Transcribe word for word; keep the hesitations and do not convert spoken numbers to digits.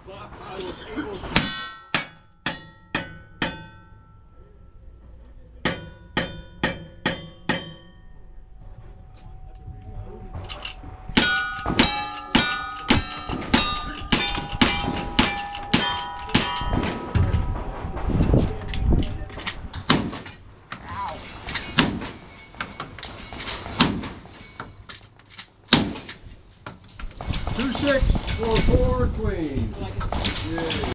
but I was able to. Two six four four clean. Yay.